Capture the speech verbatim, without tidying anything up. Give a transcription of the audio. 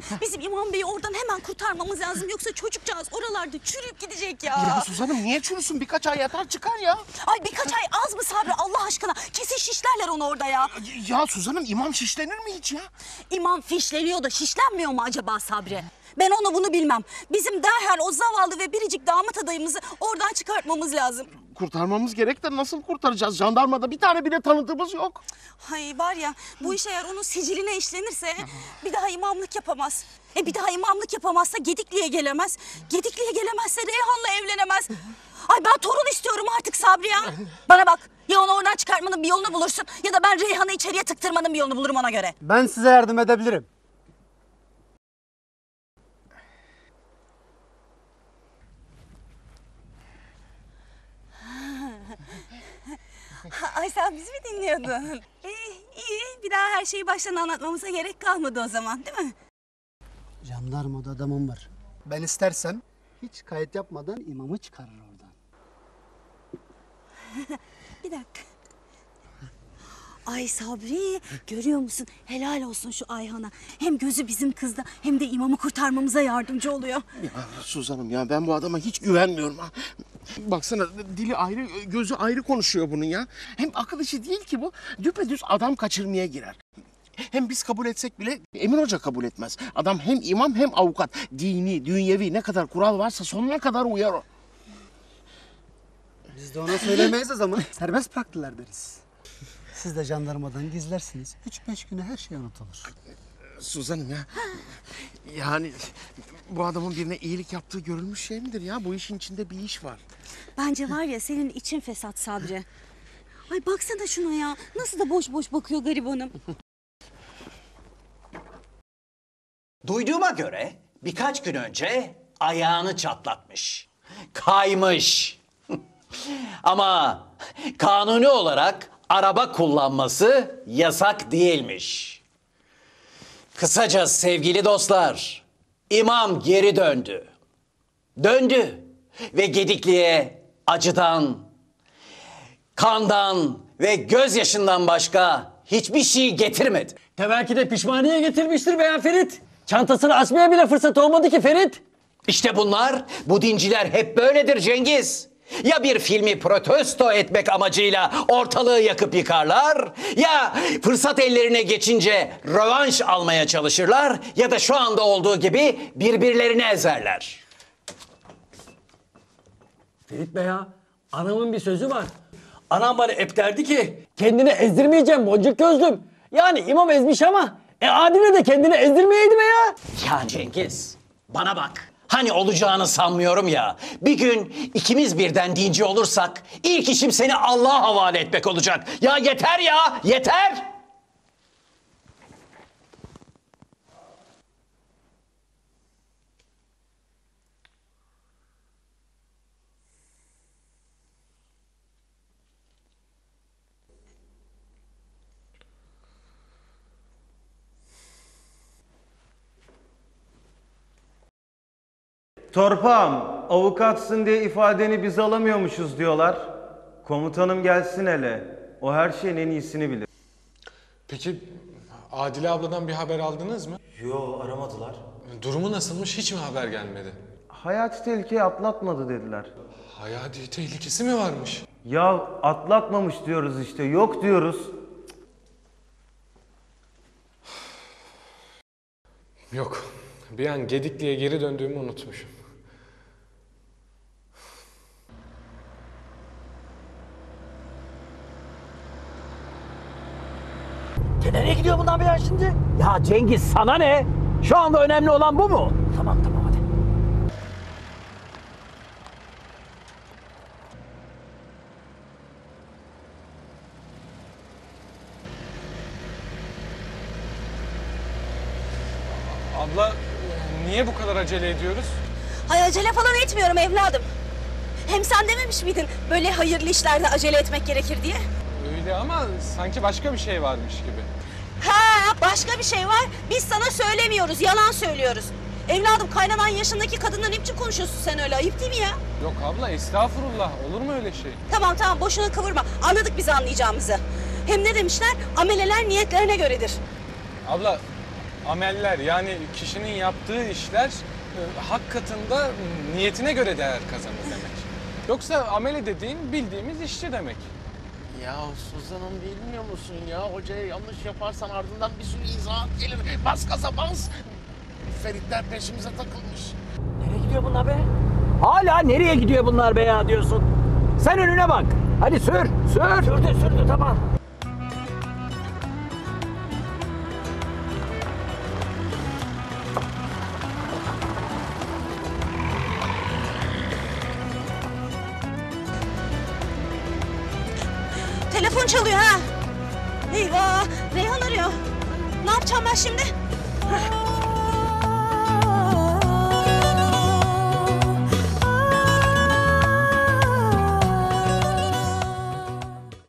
Bizim İmam Bey'i oradan hemen kurtarmamız lazım. Yoksa çocukcağız oralarda çürüyüp gidecek ya. Ya Suzan'ım niye çürüsün? Birkaç ay yatar çıkar ya. Ay birkaç ay az mı Sabri Allah aşkına? Kesin şişlerler onu orada ya. Ya Suzan'ım imam şişlenir mi hiç ya? İmam fişleniyor da şişlenmiyor mu acaba Sabri? Ben onu bunu bilmem. Bizim derhal o zavallı ve biricik damat adayımızı oradan çıkartmamız lazım. Kurtarmamız gerek de nasıl kurtaracağız? Jandarmada bir tane bile tanıdığımız yok. Hay var ya bu iş eğer onun siciline işlenirse bir daha imamlık yapamaz. E bir daha imamlık yapamazsa Gedikli'ye gelemez. Gedikli'ye gelemezse Reyhan'la evlenemez. Ay ben torun istiyorum artık Sabri ya. Bana bak ya onu oradan çıkartmanın bir yolunu bulursun ya da ben Reyhan'ı içeriye tıktırmanın bir yolunu bulurum ona göre. Ben size yardım edebilirim. Ay sen bizi mi dinliyordun? İyi, iyi. Bir daha her şeyi baştan anlatmamıza gerek kalmadı o zaman değil mi? Jandarmada adamım var. Ben istersem hiç kayıt yapmadan imamı çıkarır oradan. Bir dakika. Ay Sabri görüyor musun? Helal olsun şu Ayhan'a. Hem gözü bizim kızda hem de imamı kurtarmamıza yardımcı oluyor. Ya Suzan'ım ya ben bu adama hiç güvenmiyorum ha. Baksana dili ayrı, gözü ayrı konuşuyor bunun ya. Hem akıl işi değil ki bu. Düpedüz adam kaçırmaya girer. Hem biz kabul etsek bile Emin Hoca kabul etmez. Adam hem imam hem avukat. Dini, dünyevi ne kadar kural varsa sonuna kadar uyar o. Biz de ona söylemeyiz o zaman. Serbest bıraktılar deriz. Siz de jandarmadan gizlersiniz. Üç beş güne her şey unutulur. Suzan'ım ya. Yani bu adamın birine iyilik yaptığı görülmüş şey midir ya? Bu işin içinde bir iş var. Bence var ya senin için fesat Sabri. Ay baksana şuna ya. Nasıl da boş boş bakıyor garibanım. Duyduğuma göre birkaç gün önce ayağını çatlatmış. Kaymış. Ama kanuni olarak araba kullanması yasak değilmiş. Kısaca sevgili dostlar, imam geri döndü. Döndü ve Gedikli'ye acıdan, kandan ve gözyaşından başka hiçbir şey getirmedi. Belki de pişmaniye getirmiştir beyan Ferit. Çantasını açmaya bile fırsat olmadı ki Ferit. İşte bunlar, bu dinciler hep böyledir Cengiz. Ya bir filmi protesto etmek amacıyla ortalığı yakıp yıkarlar, ya fırsat ellerine geçince rövanş almaya çalışırlar ya da şu anda olduğu gibi birbirlerini ezerler. Ferit Bey ya, anamın bir sözü var. Anam bana hep derdi ki kendini ezdirmeyeceğim boncuk gözlüm. Yani imam ezmiş ama e Adile de kendini ezdirmeyeydi be ya. Ya Cengiz, bana bak. Hani olacağını sanmıyorum ya. Bir gün ikimiz birden dinci olursak ilk işim seni Allah'a havale etmek olacak. Ya yeter ya, yeter! Torpağım, avukatsın diye ifadeni biz alamıyormuşuz diyorlar. Komutanım gelsin hele. O her şeyin en iyisini bilir. Peki Adile abladan bir haber aldınız mı? Yo, aramadılar. Durumu nasılmış, hiç mi haber gelmedi? Hayati tehlikeyi atlatmadı dediler. Hayati tehlikesi mi varmış? Ya atlatmamış diyoruz işte, yok diyoruz. Yok, bir an Gedikli'ye geri döndüğümü unutmuşum. Nereye gidiyor bundan be ya şimdi? Ya Cengiz sana ne? Şu anda önemli olan bu mu? Tamam tamam hadi. Abla, niye bu kadar acele ediyoruz? Ay acele falan etmiyorum evladım. Hem sen dememiş miydin böyle hayırlı işlerde acele etmek gerekir diye? Öyle ama sanki başka bir şey varmış gibi. Ha başka bir şey var. Biz sana söylemiyoruz, yalan söylüyoruz. Evladım kaynanan yaşındaki kadınla ne biçim konuşuyorsun sen öyle? Ayıp değil mi ya? Yok abla, estağfurullah. Olur mu öyle şey? Tamam tamam boşuna kıvırma. Anladık biz anlayacağımızı. Hem ne demişler? Ameleler niyetlerine göredir. Abla, ameller yani kişinin yaptığı işler e, hak katında niyetine göre değer kazanır demek. Yoksa amele dediğin bildiğimiz işçi demek. Ya Suzan'ım bilmiyor musun ya? Hocaya yanlış yaparsan ardından bir sürü izahat gelir. Bas gaza bas. Feritler peşimize takılmış. Nereye gidiyor bunlar be? Hala nereye gidiyor bunlar be ya diyorsun. Sen önüne bak. Hadi sür, sür. Sürdü, sürdü tamam. Telefon çalıyor ha. Eyvah, Reyhan arıyor. Ne yapacağım ben şimdi? Hah.